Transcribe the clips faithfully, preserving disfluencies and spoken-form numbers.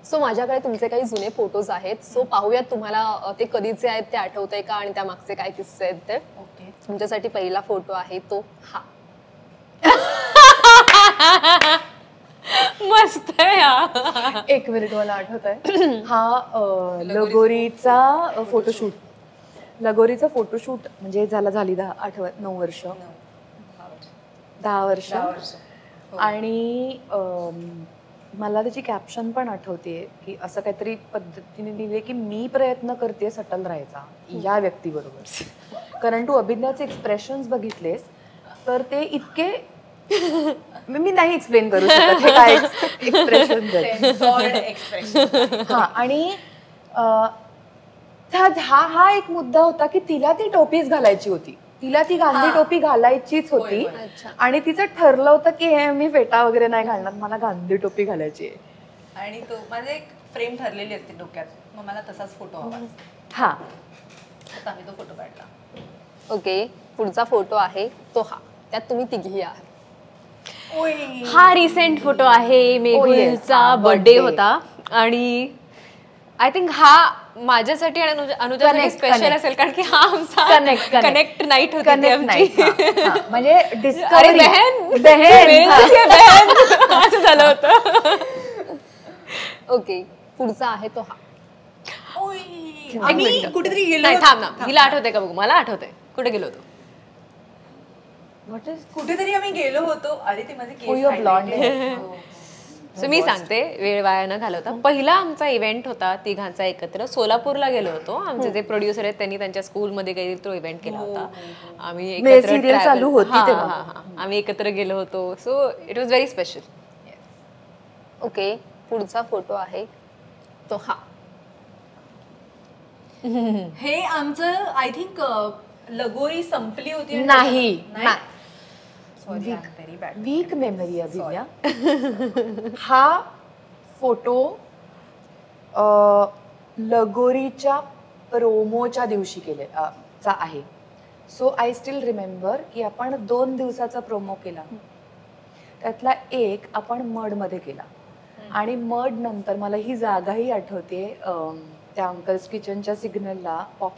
So माझ्याकडे तुमचे काही जुने फोटोज आहेत, सो पाहूयात तुम्हाला ते कधीचे आहेत ते आठवतंय का आणि त्या मागचे काय किस्से आहेत ते. ओके. तुमच्यासाठी पहिला फोटो आहे तो हा. मस्त आहे. एक मिनिट मला आठवत आहे. हा लगोरीचा फोटोशूट. लगोरीचा फोटोशूट म्हणजे झाला झाली दहा आठवत नऊ वर्ष दहा वर्ष आणि मला त्याची कॅप्शन पण आठवते की असं काहीतरी पद्धतीने लिहिले की मी प्रयत्न करते सटल राहायचा या व्यक्तीबरोबर. कारण तू अभिनयाचे एक्सप्रेशन्स बघितलेस तर ते इतके मी नाही एक्सप्लेन करू शकत हे काय एक्सप्रेशन. हा आणि हा हा एक मुद्दा होता की तिला ती टोपीच घालायची होती, तिला ती गांधी टोपी घालायचीच होती आणि तिचं ठरलं होतं की हे मी फेटा वगैरे नाही घालणार, मला गांधी टोपी घालायची आहे. आणि तो माझे एक फ्रेम ठरलेली असते डोक्यात, मग मला तसाच फोटो हवा. हा आम्ही तो फोटो काढला. ओके. पुढचा फोटो आहे तो हा, त्यात तुम्ही तिघी आहात. हा रिसेंट फोटो आहे, मेहुलचा बर्थडे होता आणि आय थिंक हा माझ्यासाठी आणि अनुजासाठी स्पेशल असेल कारण की हा आमचा कनेक्ट कनेक्ट नाईट होती म्हणजे अरे बहन बहन असं झालं होतं. ओके. पुढचा आहे तो हा. कुठेतरी गेलो. नाही थांब ना, हिला आठवतंय का बघू. मला आठवतंय कुठे गेलो होतो. कुठेतरी आम्ही गेलो होतो. अरे ते माझे सो मी सांगते वेळ वाया न घालवता. पहिला आमचा इव्हेंट होता तिघांचा एकत्र, सोलापूरला गेलो होतो. आमचे जे प्रोड्युसर आहेत त्यांनी त्यांच्या स्कूलमध्ये काही तो इव्हेंट केला होता. आम्ही एकत्र चालू होती तेव्हा आम्ही एकत्र गेलो होतो. So it was very special. Okay. पुढचा फोटो आहे तो हा. हे आमचं आय थिंक लगोरी संपली होती. नाही very bad weak memory Abhinaya. हा फोटो लगोरीच्या प्रोमोच्या दिवशी केले चा आहे. सो आय स्टील रिमेंबर की आपण दोन दिवसाचा प्रोमो केला, त्यातला एक आपण मड मध्ये केला आणि मड नंतर मला ही जागाही आठवते. त्या अंकल्स किचनच्या सिग्नलला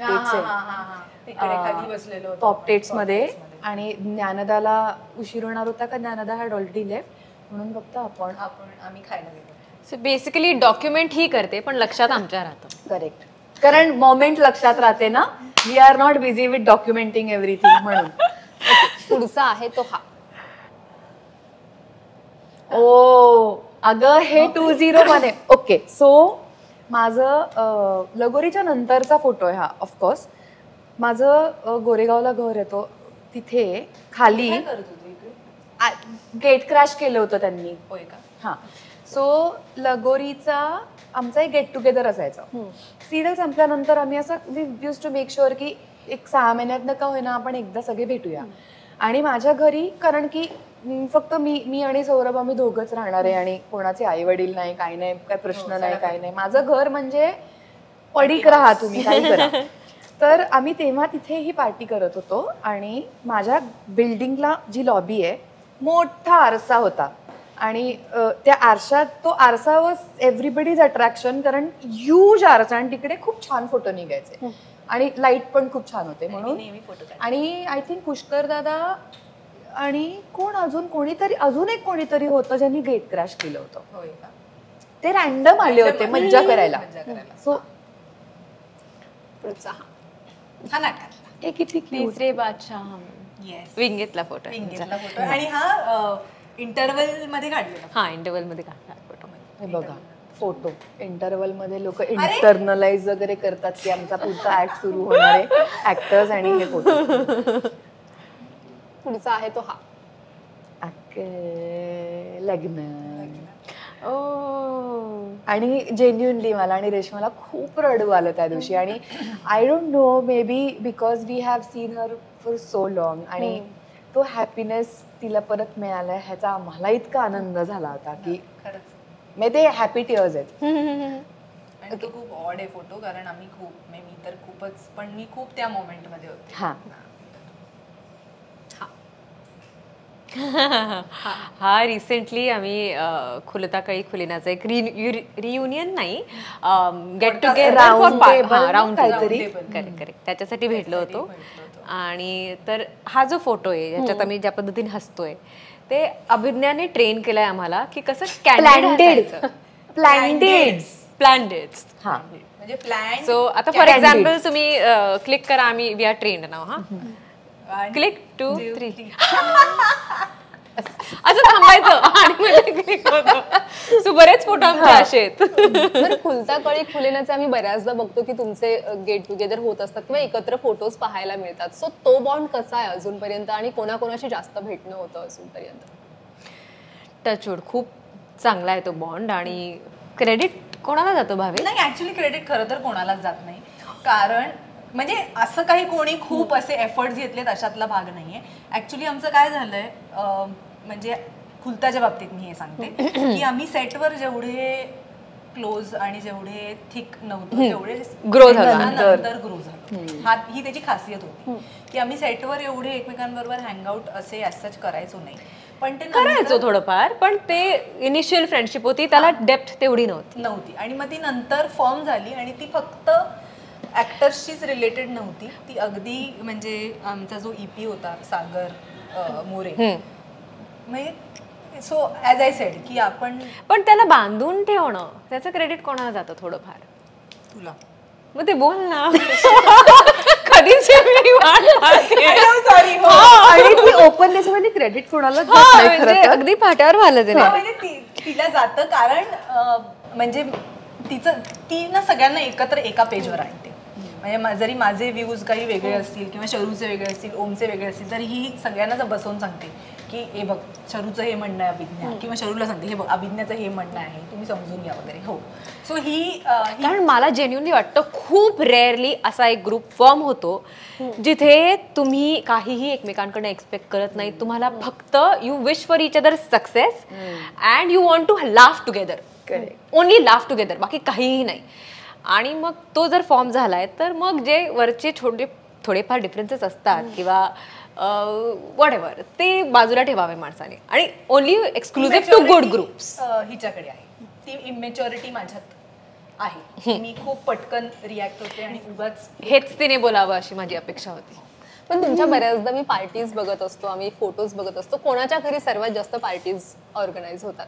पॉपटेट्स पॉपटेट्स मध्ये आणि ज्ञानदाला उशीर होणार होता का ज्ञानदा हॅड ऑलरेडी लेफ्ट म्हणून फक्त आपण आपण आम्ही खायला गेलो. सो बेसिकली डॉक्युमेंट ही करते पण लक्षात आमच्या राहतं. करेक्ट. कारण मोमेंट लक्षात राहते ना. We are not busy with documenting everything म्हणून. पुढचा आहे तो हा. ओ अगं हे टू झिरो मध्ये. ओके. सो माझं लगोरीच्या नंतरचा फोटो आहे हा. ऑफकोर्स माझं गोरेगावला घर येतो तिथे खाली गेट क्रॅश केलं होतं त्यांनी. हा. सो लगोरीचा आमचा एक गेट टुगेदर असायचं. सिरियल संपल्यानंतर आम्ही असं we use to make sure की एक सहा महिन्यात नका होईना आपण एकदा सगळे भेटूया. आणि माझ्या घरी कारण की फक्त मी मी आणि सौरभ आम्ही दोघंच राहणार आहे आणि कोणाचे आई वडील नाही, काही नाही, काय प्रश्न नाही, काही नाही. माझं घर म्हणजे पडीक राहा तुम्ही काही करा. तर आम्ही तेव्हा तिथे ही पार्टी करत होतो आणि माझ्या बिल्डिंगला जी लॉबी आहे मोठा आरसा होता आणि त्या आरशात तो आरसा वॉज एव्हरीबडीज अट्रॅक्शन कारण ह्यूज आरसा आणि तिकडे खूप छान फोटो निघायचे आणि लाईट पण खूप छान होते म्हणून. आणि आय थिंक पुष्कर दादा आणि कोण अजून कोणीतरी अजून एक कोणीतरी होतं ज्यांनी गेट क्रॅश केलं होतं. ते रॅन्डम आले होते मज्जा करायला. सो पुढचा हा नाटकातला. हे किती तिसरे बादशाह विंगेतला फोटो आणि हा इंटरवल मध्ये काढलेला. हा इंटरवल मध्ये काढला फोटो. हे बघा फोटो इंटरवल मध्ये लोक इंटरनलाइज वगैरे करतात की आमचा पुढचा ऍक्ट सुरू होणार आहे ऍक्टर्स आणि हे फोटो. पुढचा आहे तो हा. लग्न. आणि जेन्युनली मला आणि रेशमाला खूप रडू आलं त्या दिवशी आणि I don't know maybe because we have seen her for so long आणि तो हॅपीनेस तिला परत मिळाला ह्याचा आम्हाला इतका आनंद झाला होता की मे ते हॅपी टिअर्स आहेत. आणि तो खूप ऑड आहे फोटो कारण आम्ही खूप मी तर खूपच पण मी खूप त्या मोमेंट मध्ये होते. हा हा रिसेंटली आम्ही अं, खुलता कळी खुलिनाचं एक रियुनियन नाही गेट टुगेदर राऊंड काहीतरी करेक्ट करेक्ट त्याच्यासाठी भेटलो होतो. आणि तर हा जो फोटो आहे ज्याच्यात आम्ही ज्या पद्धतीने हसतोय ते अभिज्ञाने ट्रेन केलंय आम्हाला की कसं प्लॅन्डेड प्लॅन्डेड प्लॅन्डेड हा म्हणजे प्लॅन सो आता फॉर एक्झाम्पल तुम्ही क्लिक करा आम्ही वी आर ट्रेंड नाव हा क्लिक टू थ्री असं थांबायचं आणि क्लिक होतं. सो बरेच फोटो आमचे असे आहेत. तर खुलता कळी खुलेनाचे आम्ही बऱ्याचदा बघतो की तुमचे गेट टुगेदर होत असतात किंवा एकत्र फोटोज पाहायला मिळतात. सो तो बॉन्ड कसा आहे अजूनपर्यंत आणि कोणाकोणाशी जास्त भेटणं होतं अजूनपर्यंत? टचवूड खूप चांगला आहे तो बॉन्ड. आणि क्रेडिट कोणाला जातो भावे? नाही ऍक्च्युली क्रेडिट खरं तर कोणालाच जात नाही. कारण म्हणजे असं काही कोणी खूप असे एफर्ट्स घेतलेत अशातला भाग नाहीये. ऍक्च्युली आमचं काय झालंय म्हणजे खुलताच्या बाबतीत मी हे सांगते की आम्ही सेटवर जेवढे क्लोज आणि जेवढे थिक नव्हतो तेवढे ग्रो झाला नंतर ग्रो झालो. हा ही त्याची खासियत होती की आम्ही सेटवर एवढे एकमेकांबरोबर हँगआउट असे असंच करायचो नाही. पण ते करायचो थोडंफार पण ते इनिशियल फ्रेंडशिप होती त्याला डेप्थ तेवढी नव्हती नव्हती आणि मग ती नंतर फॉर्म झाली आणि ती फक्त ऍक्टर्सशीच रिलेटेड नव्हती. ती अगदी म्हणजे आमचा जो ईपी होता सागर मोरे म्हणजे सो ॲज आय सेड की आपण पण त्याला बांधून ठेवणं त्याचं क्रेडिट कोणाला जातं थोडंफार? तुला मग ते बोल ना. कधीच सॉरी आणि ती ओपन त्याच्यामध्ये क्रेडिट कोणाला अगदी फाट्यावर झालं ते. म्हणजे तिला जातं कारण म्हणजे तिचं ती ना सगळ्यांना एकत्र एका पेजवर आणते. म्हणजे जरी माझे व्ह्यूज काही वेगळे असतील किंवा शरूचे वेगळे असतील ओमचे वेगळे असतील तरी ही सगळ्यांना बसवून सांगते की हे बघ शरूचं हे म्हणणं आहे अभिज्ञा किंवा शरूला सांगते हे बघ अभिज्ञाचं हे म्हणणं आहे तुम्ही समजून घ्या वगैरे. हो सो ही कारण मला जेन्युअनली वाटतं खूप रेअरली असा एक ग्रुप फॉर्म होतो जिथे तुम्ही काहीही एकमेकांकडनं एक्सपेक्ट करत नाही. तुम्हाला फक्त you wish for each other success and you want to laugh together only laugh together बाकी काहीही नाही. आणि मग तो जर फॉर्म झालाय तर मग जे वरचे छोटे थोडेफार डिफरन्सेस असतात किंवा वॉट एव्हर ते बाजूला ठेवावे माणसाने आणि only exclusive to good groups. हिच्याकडे आहे ती इमॅच्युरिटी माझ्यात आहे. मी खूप पटकन रिॲक्ट होते आणि उगाच हेच तिने बोलावं अशी माझी अपेक्षा होती. पण तुमच्या बऱ्याचदा मी पार्टीज बघत असतो आम्ही फोटोज बघत असतो कोणाच्या घरी सर्वात जास्त पार्टीज ऑर्गनाईज होतात?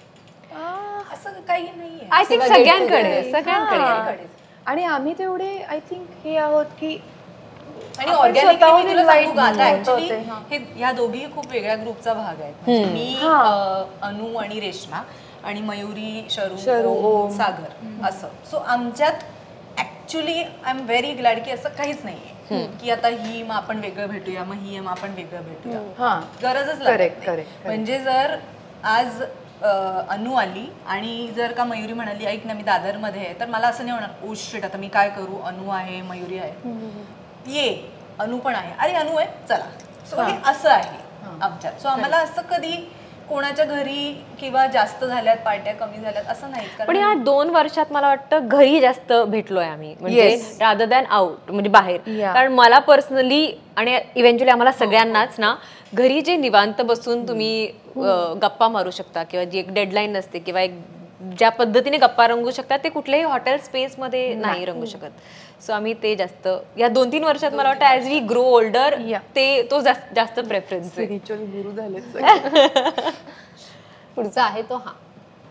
असं काही नाहीये. आय थिंक सगळ्यांकडे सगळ्यांकडे. आणि आम्ही तेवढे आय थिंक हे आहोत की आणि ऑर्गॅनिकली हे ह्या दोघी खूप वेगळ्या ग्रुपचा भाग आहेत. मी अनु आणि रेश्मा आणि मयुरी शरू सागर असं. सो आमच्यात actually I am very glad की असं काहीच नाहीये की आता ही मग आपण वेगळं भेटूया मग ही मग आपण वेगळं भेटूया. गरजच लागत नाही. म्हणजे जर आज अनु आली आणि जर का मयुरी म्हणाली ऐक ना मी दादरमध्ये आहे तर मला असं नाही होणार ओ शिट आता मी काय करू अनु आहे मयुरी आहे ये अनु पण आहे अरे अनु आहे चला. सो हे असं आहे आमच्यात. सो आम्हाला असं कधी कोणाच्या घरी किंवा जास्त झाल्यात पार्ट्या कमी झाल्यात असं नाही. पण या दोन वर्षात मला वाटतं घरी जास्त भेटलोय आम्ही म्हणजे रादर दॅन आउट म्हणजे बाहेर. कारण मला पर्सनली आणि इव्हेंच्युअली आम्हाला सगळ्यांनाच ना घरी जे निवांत बसून तुम्ही गप्पा मारू शकता किंवा जी एक डेडलाईन नसते किंवा एक ज्या पद्धतीने गप्पा रंगू शकतात ते कुठल्याही हॉटेल स्पेस मध्ये नाही रंगू शकत. सो आम्ही ते जास्त या दोन तीन वर्षात मला वाटतं ऍज वी ग्रो ओल्डर ते तो जास्त प्रेफरन्स आहे. गुरु झाले. पुढचा आहे तो हा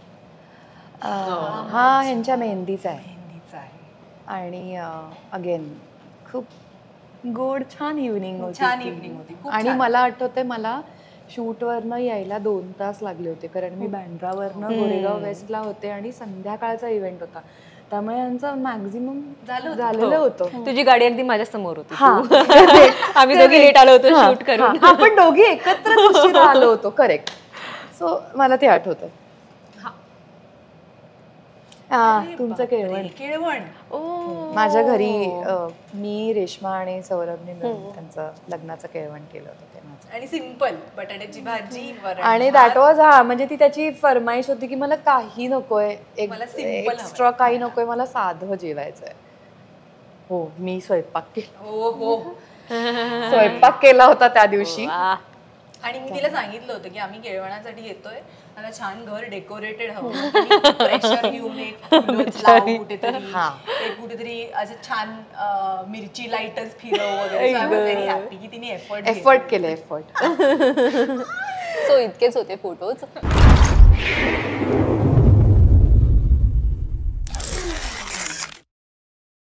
हा ह्यांच्या मेहंदीचा आहे. मेहंदीचा आहे आणि अगेन खूप गोड छान इव्हनिंग होती. छान इव्हनिंग होती आणि मला आठवतंय मला शूटवरनं यायला दोन तास लागले होते कारण मी बँड्रावरनं गोरेगाव वेस्टला होते आणि संध्याकाळचा इव्हेंट होता त्यामुळे यांचं मॅक्झिमम झालेलं होतं. तुझी गाडी अगदी माझ्या समोर होती. आम्ही दोघी लेट आलो होतो शूट करून. आपण दोघी एकत्र आलो होतो करेक्ट. सो मला ते आठवतं. तुमचं केळवण केळवण माझ्या घरी मी रेश्मा आणि सौरभने मिळून त्यांचं लग्नाचं केळवण केलं होतं आणि सिंपल बटाट्याची भाजी आणि दॅट वॉज हा म्हणजे ती त्याची फरमाईश होती की मला काही नकोय एक एक्स्ट्रा काही नकोय मला साधं जेवायचंय. हो मी स्वयंपाक केला. हो हो स्वयंपाक केला होता त्या दिवशी आणि मी तिला सांगितलं होतं की आम्ही केळवणासाठी येतोय, मला छान घर डेकोरेटेड हवं, प्रेशर घेऊन एक फुलंच लाव कुठेतरी, एक कुठेतरी असं छान अं, मिरची लाईटच फिरव वगैरे. व्हेरी हॅपी की तिने एफर्ट एफर्ट केले एफर्ट सो इतकेच होते फोटोज.